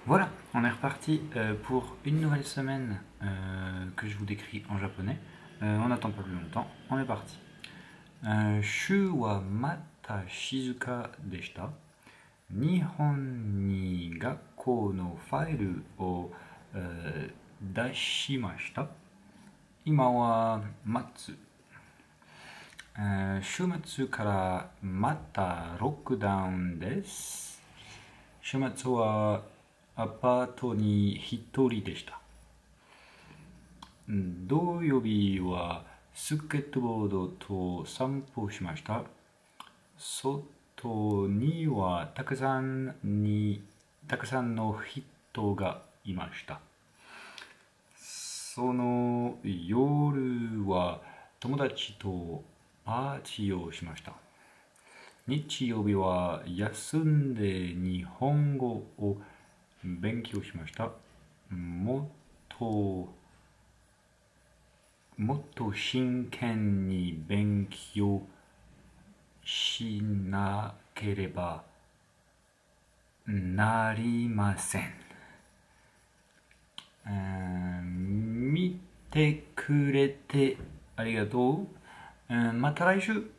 Voilà, on est reparti pour une nouvelle semaine que je vous décris en japonais. On n'attend pas plus longtemps, on est parti. Shu wa mata shizuka deshita. Nihon ni gakkou no failu o dashimashita. Ima wa matsu. 週末からまたロックダウンです。週末はアパートに一人でした。土曜日はスケートボードと散歩しました。外にはたくさんの人がいました。その夜は友達とパーティーをしました。日曜日は休んで日本語を勉強しました。もっと真剣に勉強しなければなりません。見てくれてありがとう。また来週。